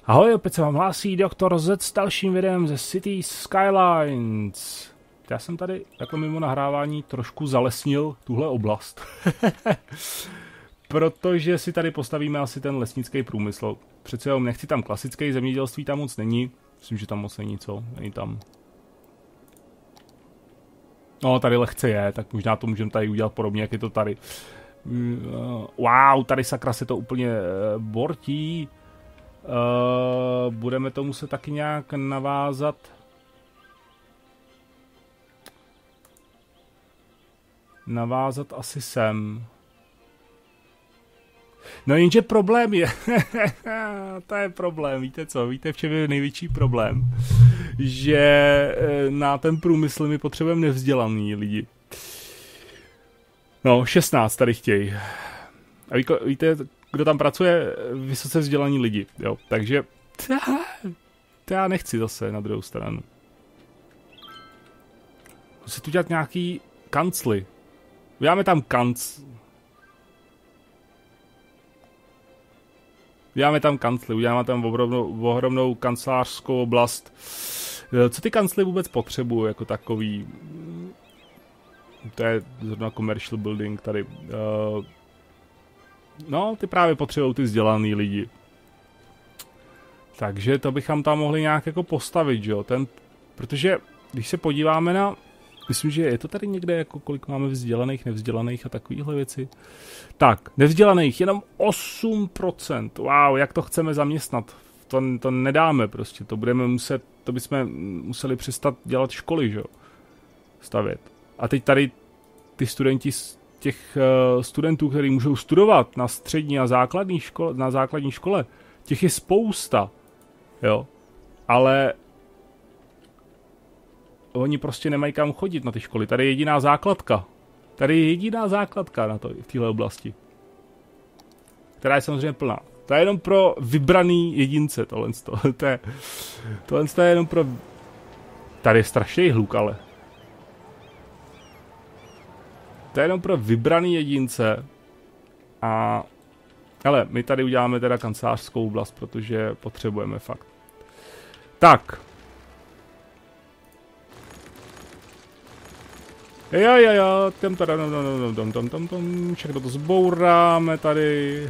Ahoj, opět se vám hlásí Doktor Z s dalším videem ze City Skylines. Já jsem tady jako mimo nahrávání trošku zalesnil tuhle oblast. Protože si tady postavíme asi ten lesnický průmysl. Přece jenom nechci tam klasický zemědělství, tam moc není. Myslím, že tam moc není co, není tam. No, tady lehce je, tak možná to můžeme tady udělat podobně, jak je to tady. Wow, tady sakra se to úplně bortí. Budeme to muset taky nějak navázat. Navázat asi sem. No jenže problém je, to je problém, víte co, víte v čem je největší problém? Že na ten průmysl my potřebujeme nevzdělaný lidi. No, 16 tady chtějí. A víte, kdo tam pracuje? Vysoce vzdělaní lidi, jo, takže to já nechci zase na druhou stranu. Musím tu dělat nějaký kancly. Uděláme tam uděláme tam ohromnou kancelářskou oblast. Co ty kancly vůbec potřebují jako takový? To je zrovna commercial building tady. No, ty právě potřebují ty vzdělaný lidi. Takže to bychom tam mohli nějak jako postavit, jo? Protože když se podíváme na... Myslím, že je to tady někde, jako kolik máme vzdělaných, nevzdělaných a takovýhle věci. Tak, nevzdělaných jenom 8%. Wow, jak to chceme zaměstnat? To nedáme prostě, to bychom museli přestat dělat školy, že jo? Stavět. A teď tady ty studenti z těch studentů, kteří můžou studovat na střední a základní škole, těch je spousta, jo? Ale oni prostě nemají kam chodit na ty školy. Tady je jediná základka. V téhle oblasti. Která je samozřejmě plná. To je jenom pro vybraný jedince, tohle je jenom pro... Tady je strašný hluk, ale. To je jenom pro vybraný jedince. Ale my tady uděláme teda kancelářskou oblast, protože potřebujeme fakt. Tak. Jo, všechno to zbouráme tady.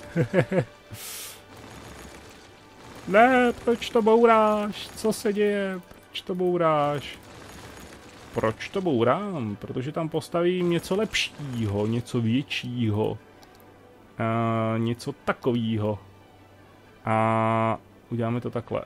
Ne, proč to bouráš? Co se děje? Proč to bouráš? Proč to bourám? Protože tam postavím něco lepšího, něco většího. Něco takovýho. A uděláme to takhle.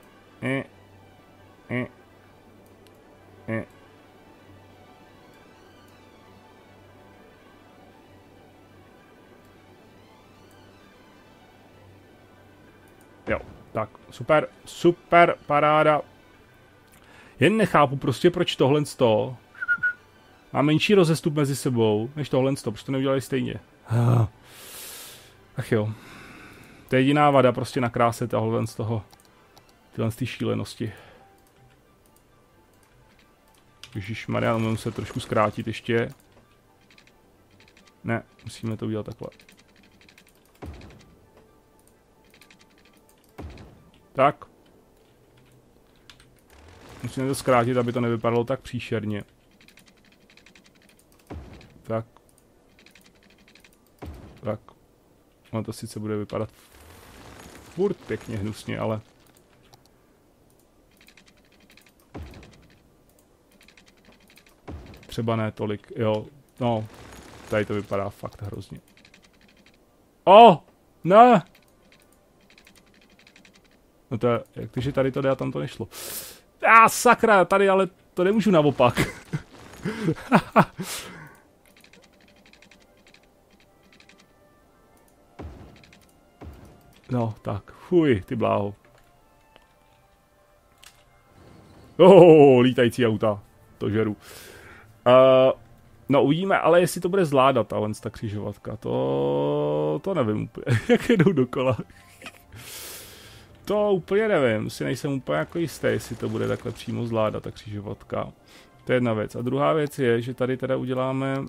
Jo, tak, super, paráda. Jen nechápu prostě, proč tohle má menší rozestup mezi sebou, než tohle, proč to neudělali stejně. Ach jo. To je jediná vada prostě na kráse tohle z toho. Tyhle z té šílenosti. Ježišmarja, umím se trošku zkrátit ještě. Ne, musíme to udělat takhle. Tak. Musíme to zkrátit, aby to nevypadalo tak příšerně. Tak. Ono to sice bude vypadat furt pěkně hnusně, ale... Třeba ne tolik, jo. No, tady to vypadá fakt hrozně. Ne! No to je, takže tady to jde a tam to nešlo. Sakra, tady ale to nemůžu naopak. No, tak, fuj, ty bláho. Lítající auta, to žeru. No uvidíme, ale jestli to bude zvládat, ta křižovatka, to nevím úplně, jak jedou dokola. To úplně nevím, si nejsem úplně jako jistý, jestli to bude takhle přímo zvládat, ta křižovatka. To je jedna věc. A druhá věc je, že tady teda uděláme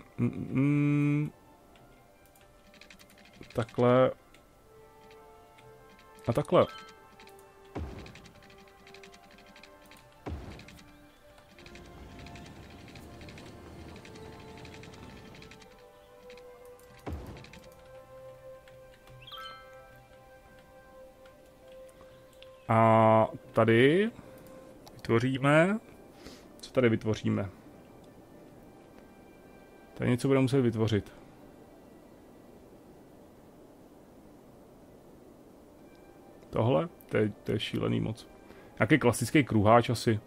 takhle a takhle. A tady vytvoříme... Co tady vytvoříme? Tady něco budeme muset vytvořit. Tohle? To je šílený moc. Nějaký klasický kruháč asi.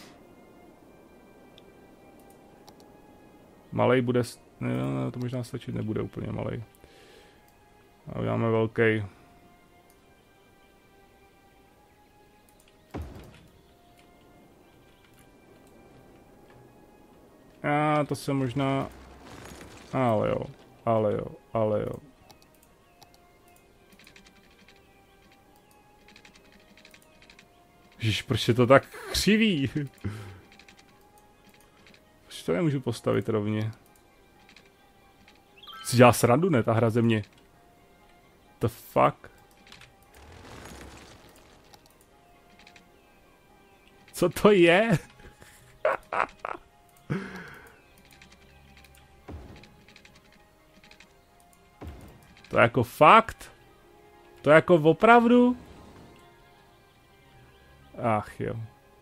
Malej bude... Ne, to možná stačit nebude úplně malej. A uděláme velký. A to se možná... Ale jo. Ježiš, proč je to tak křivý? Proč to nemůžu postavit rovně? Si dělá srandu, ne, ta hra ze mě? The fuck? Co to je? To je jako fakt? To je jako opravdu? Ach jo.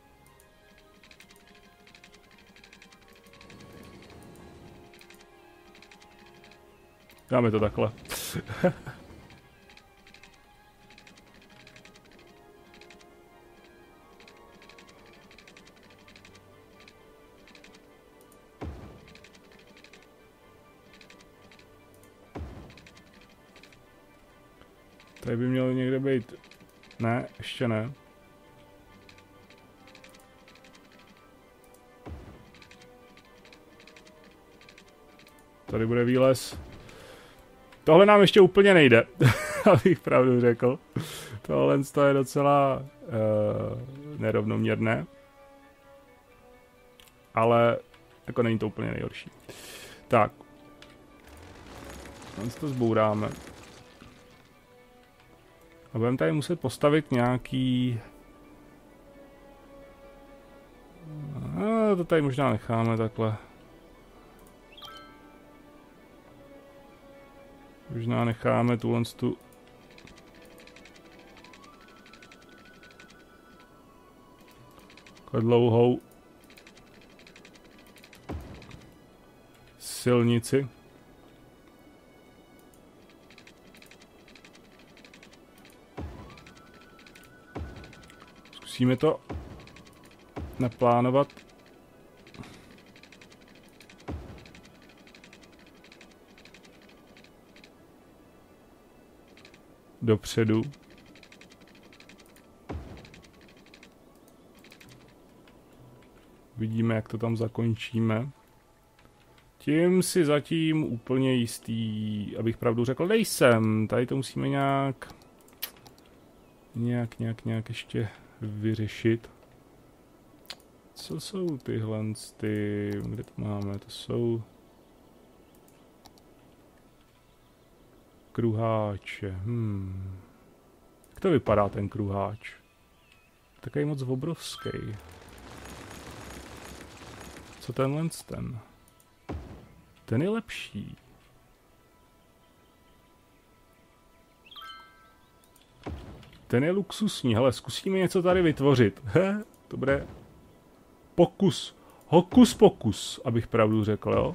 Dáme to takhle. Tady by mělo někde být... Ne, ještě ne. Tady bude výlez. Tohle nám ještě úplně nejde, abych pravdu řekl. Tohle je docela nerovnoměrné. Ale jako není to úplně nejhorší. Tak. Teď to zbouráme. A budeme tady muset postavit nějaký... to tady možná necháme takhle. Možná necháme tu dlouhou silnici. Zkusíme to naplánovat. Dopředu. Vidíme, jak to tam zakončíme. Tím si zatím úplně jistý, abych pravdu řekl, nejsem. Tady to musíme nějak ještě vyřešit. Co jsou tyhle ty, kde to máme, to jsou kruháče, Jak to vypadá ten kruháč? Takový moc obrovský. Co tenhle ten? Ten je lepší. Ten je luxusní, hele, zkusíme něco tady vytvořit. Dobré. Pokus. Hokus pokus, abych pravdu řekl, jo?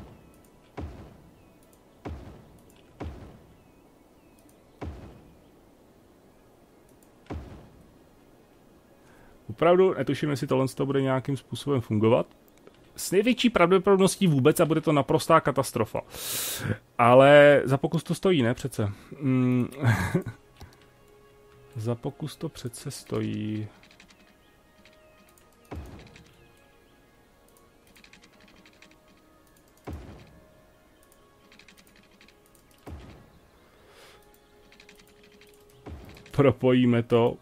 Opravdu netuším, jestli tohle bude nějakým způsobem fungovat. S největší pravděpodobností vůbec a bude to naprostá katastrofa. Ale za pokus to stojí, ne přece? Za pokus to přece stojí. Propojíme to.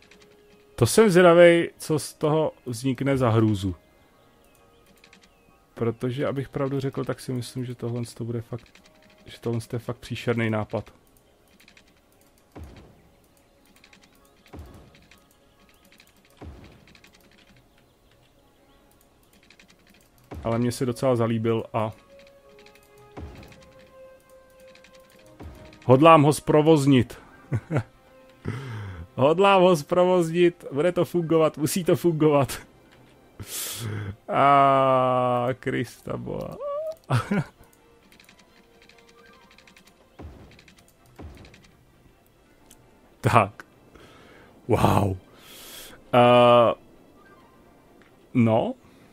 To jsem zvědavej, co z toho vznikne za hrůzu. Protože, abych pravdu řekl, tak si myslím, že tohle to bude fakt, že tohle je fakt příšerný nápad. Ale mně se docela zalíbil a hodlám ho zprovoznit. Hodlám ho zprovoznit, bude to fungovat, musí to fungovat. Krista boha. Tak. Wow. No.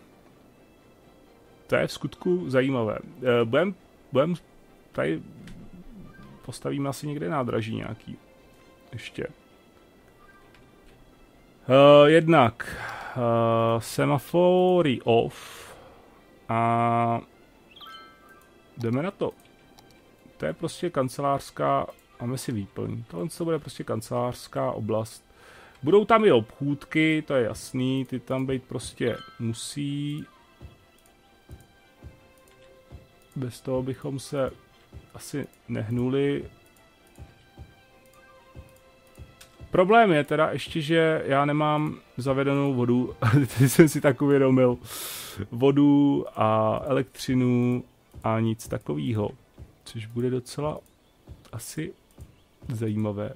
To je v skutku zajímavé. Budem tady postavíme asi někde nádraží nějaký. Ještě. Jednak semafory off a jdeme na to. To je prostě kancelářská, máme si výplň. Tohle to bude prostě kancelářská oblast. Budou tam i obchůdky, to je jasný, ty tam být prostě musí. Bez toho bychom se asi nehnuli. Problém je teda ještě, že já nemám zavedenou vodu, teď jsem si tak uvědomil, vodu a elektřinu a nic takového, což bude docela asi zajímavé.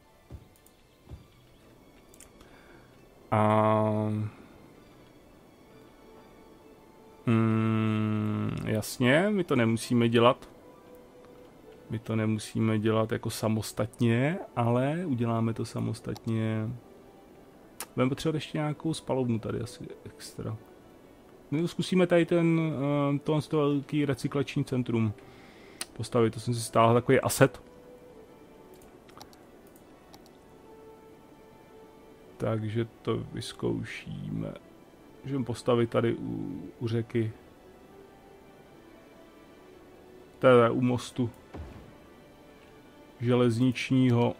Jasně, my to nemusíme dělat. My to nemusíme dělat jako samostatně, ale uděláme to samostatně. Budeme potřebovat ještě nějakou spalovnu tady asi extra. My zkusíme tady tohle velký recyklační centrum postavit. To jsem si stáhl takový asset. Takže to vyzkoušíme. Můžeme postavit tady u řeky. Tady u mostu železničního.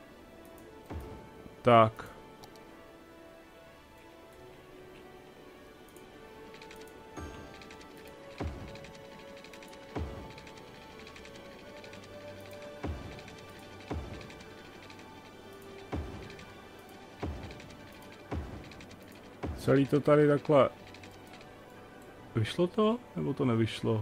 Tak. Celý to tady takhle. Vyšlo to? Nebo to nevyšlo?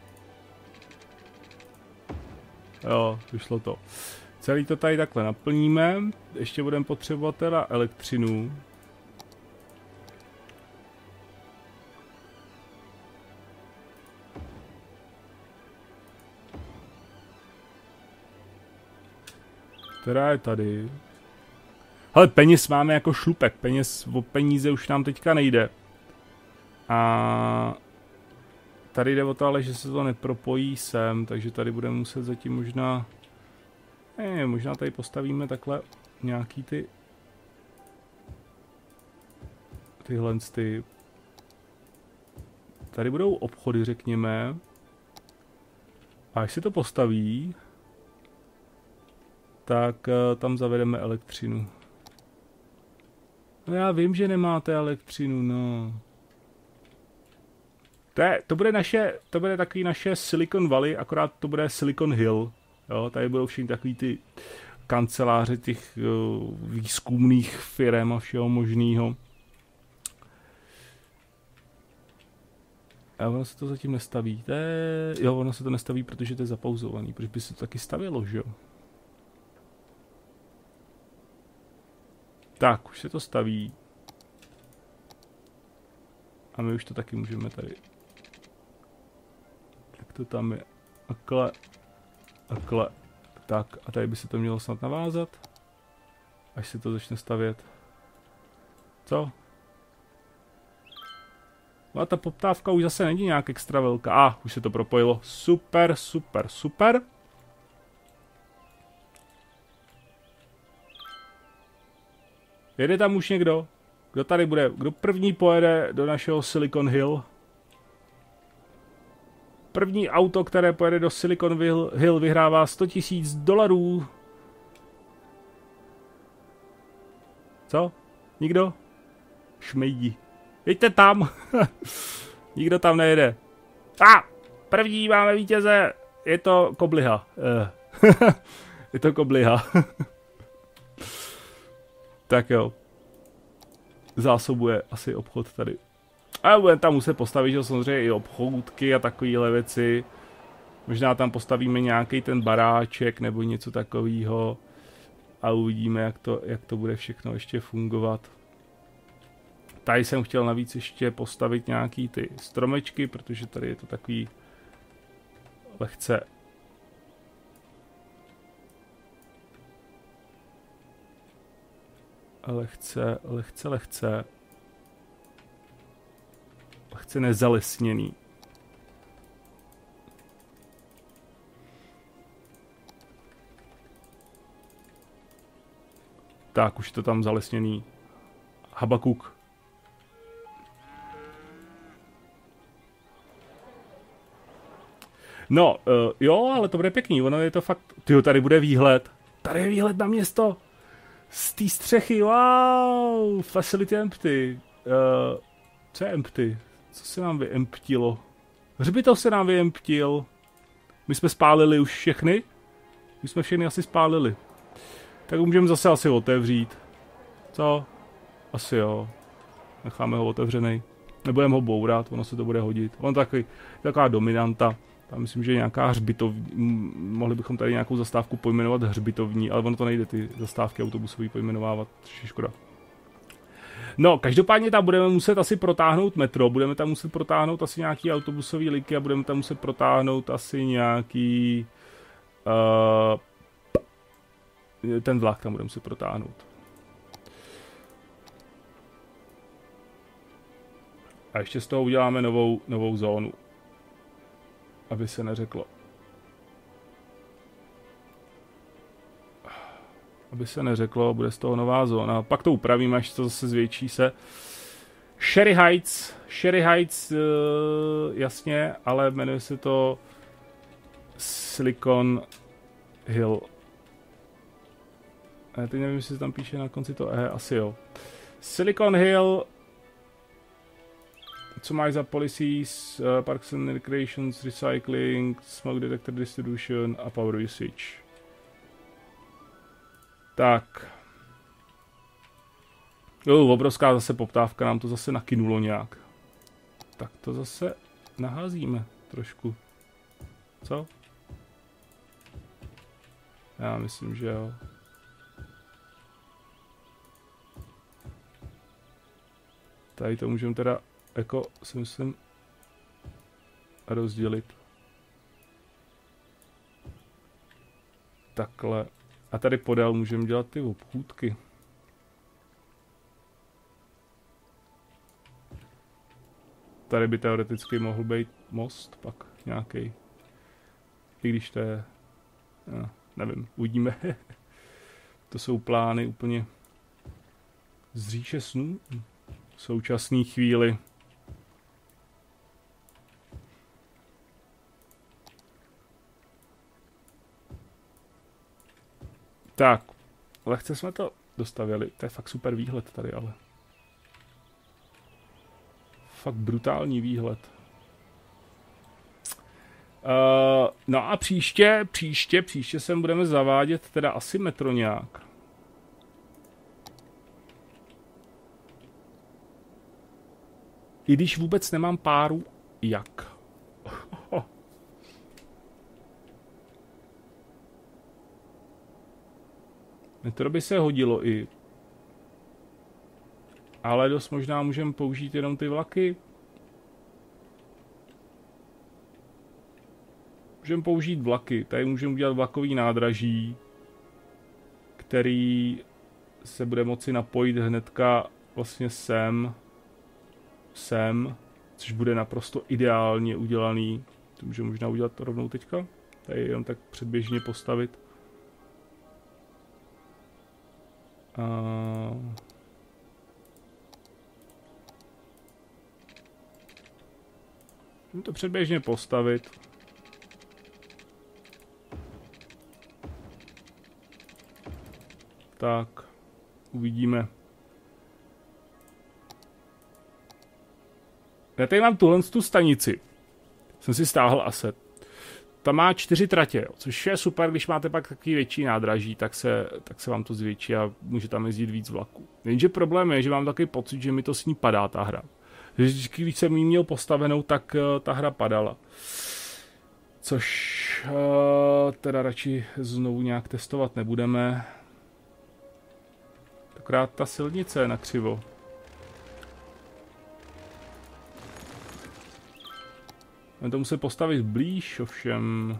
Jo, vyšlo to. Celý to tady takhle naplníme. Ještě budeme potřebovat teda elektřinu. Která je tady. Hele, peněz máme jako šlupek. O peníze už nám teďka nejde. A tady jde o to, ale že se to nepropojí sem, takže tady budeme muset zatím možná... možná tady postavíme takhle nějaký tyhle ty... Tady budou obchody, řekněme. A až si to postaví, tak tam zavedeme elektřinu. No já vím, že nemáte elektřinu, no. To bude takový naše Silicon Valley, akorát to bude Silicon Hill. Jo, tady budou všichni takový ty kanceláře těch výzkumných firem a všeho možného. A ono se to zatím nestaví. Jo, ono se to nestaví, protože to je zapauzovaný. Proč by se to taky stavilo, že jo? Tak, už se to staví. A my už to taky můžeme tady. Tak to tam je. Akle. Tak, a tady by se to mělo snad navázat. Až se to začne stavět. Co? No a ta poptávka už zase není nějak extra velká. Už se to propojilo. Super, super, super. Jede tam už někdo? Kdo tady bude? Kdo první pojede do našeho Silicon Hill? První auto, které pojede do Silicon Hill, vyhrává $100,000. Co? Nikdo? Šmejdi. Jeďte tam! Nikdo tam nejede. První máme vítěze. Je to kobliha. Je to kobliha. Tak jo. Zásobuje asi obchod tady. A budeme tam muset postavit, že samozřejmě i obchůdky a takovéhle věci. Možná tam postavíme nějaký ten baráček nebo něco takového. A uvidíme, jak to bude všechno ještě fungovat. Tady jsem chtěl navíc ještě postavit nějaký ty stromečky, protože tady je to takový lehce nezalesněný. Tak, už je to tam zalesněný. Habakuk. No, jo, ale to bude pěkný, ono je to fakt... Tyjo, tady bude výhled. Tady je výhled na město. Z té střechy, wow, facility empty. Co je empty? Co se nám vyemptilo? Hřbitov se nám vyemptil. My jsme spálili už všechny? My jsme všechny asi spálili. Tak můžeme zase asi otevřít. Co? Asi jo. Necháme ho otevřený. Nebudeme ho bourat, ono se to bude hodit. On taková dominanta. Tam myslím, že nějaká hřbitovní, mohli bychom tady nějakou zastávku pojmenovat hřbitovní, ale ono to nejde ty zastávky autobusové pojmenovávat, což je škoda. No, každopádně tam budeme muset asi protáhnout metro, budeme tam muset protáhnout asi nějaký autobusový linky a budeme tam muset protáhnout asi nějaký... ten vlak tam budeme muset protáhnout. A ještě z toho uděláme novou zónu. Aby se neřeklo. Aby se neřeklo, bude z toho nová zóna. Pak to upravíme, až to zase zvětší se. Sherry Heights, jasně, ale jmenuje se to Silicon Hill. Teď nevím, jestli se tam píše na konci to asi jo. Silicon Hill. Co máš za policies, parks and recreations, recycling, smoke detector distribution a power usage. Tak. Obrovská zase poptávka, nám to zase nakynulo nějak. Tak to zase naházíme trošku. Co? Já myslím, že jo. Tady to můžeme teda jako si myslím rozdělit. Takhle. A tady podél můžeme dělat ty obchůdky. Tady by teoreticky mohl být most pak nějaký. I když to je... No, nevím, uvidíme. To jsou plány úplně z říše snů v současné chvíli. Tak, lehce jsme to dostavili. To je fakt super výhled tady, ale. Fakt brutální výhled. No a příště sem budeme zavádět teda asi metro nějak. I když vůbec nemám páru, jak. Metro by se hodilo i. Ale dost možná můžeme použít jenom ty vlaky. Můžeme použít vlaky. Tady můžeme udělat vlakový nádraží, který se bude moci napojit hnedka vlastně sem, což bude naprosto ideálně udělaný. To můžeme možná udělat rovnou teďka. Tady jenom tak předběžně postavit. Můžeme to předběžně postavit. Tak, uvidíme. Já tady mám tu stanici. jsem si stáhl asset. Ta má 4 tratě, což je super, když máte pak takový větší nádraží, tak se vám to zvětší a může tam jezdit víc vlaků. Jenže problém je, že mám takový pocit, že mi to s ní padá ta hra. Že vždycky, když jsem ji měl postavenou, tak ta hra padala. Což teda radši znovu nějak testovat nebudeme. Akorát ta silnice je nakřivo. Budeme to muset postavit blíž, ovšem.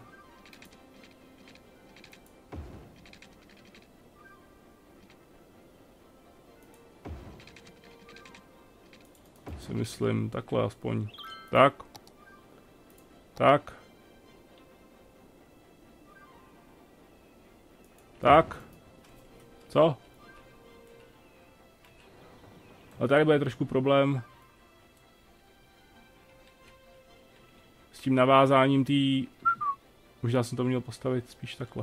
Si myslím, takhle aspoň. Tak. Tak. Tak. Co? A tady bude trošku problém s tím navázáním tý... Možná jsem to měl postavit spíš takhle.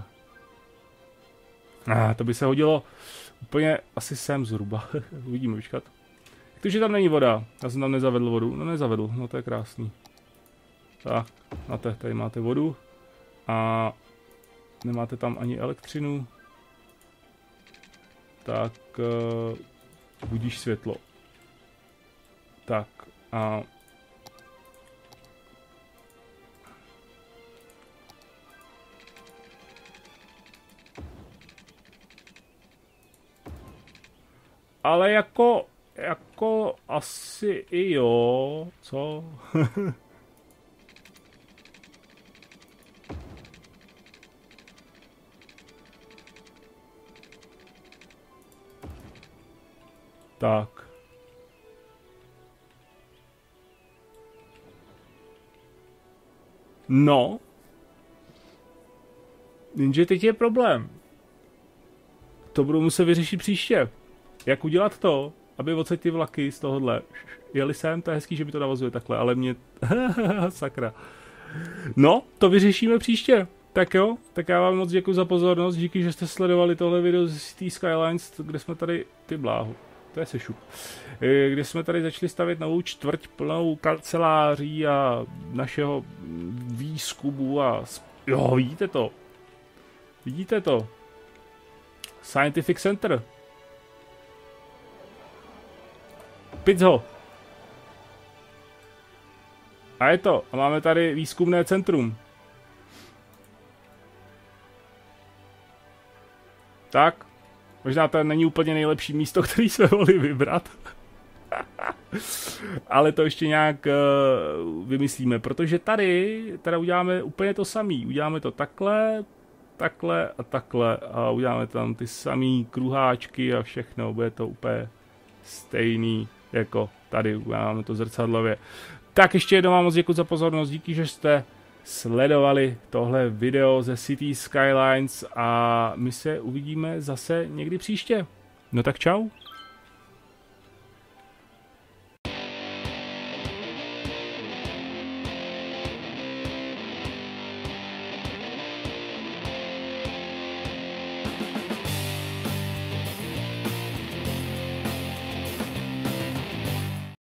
To by se hodilo úplně asi sem zhruba. Uvidíme, počkat. Takže tam není voda. Já jsem tam nezavedl vodu. No nezavedl, no to je krásný. Tak, tady máte vodu. A nemáte tam ani elektřinu. Tak budíš světlo. Tak a ale jako asi i jo, co? Tak. No. Jenže teď je problém. To budu muset vyřešit příště. Jak udělat to, aby odsaď ty vlaky z tohohle jeli sem, to je hezký, že by to navazuje takhle, ale mě... Sakra. No, to vyřešíme příště. Tak jo, tak já vám moc děkuji za pozornost, díky, že jste sledovali tohle video z City Skylines, kde jsme tady, ty bláhu, to je sešup, kde jsme tady začali stavět novou čtvrť plnou kanceláří a našeho výzkumu a... Jo, vidíte to? Scientific Center. Pizzo. A je to. A máme tady výzkumné centrum. Tak. Možná to není úplně nejlepší místo, který jsme mohli vybrat. Ale to ještě nějak vymyslíme, protože tady teda uděláme úplně to samý. Uděláme to takhle, takhle a takhle a uděláme tam ty samý kruháčky a všechno. Bude to úplně stejný jako tady. Uděláme to zrcadlově. Tak ještě jednou vám moc děkuji za pozornost. Díky, že jste sledovali tohle video ze City Skylines a my se uvidíme zase někdy příště. No tak čau.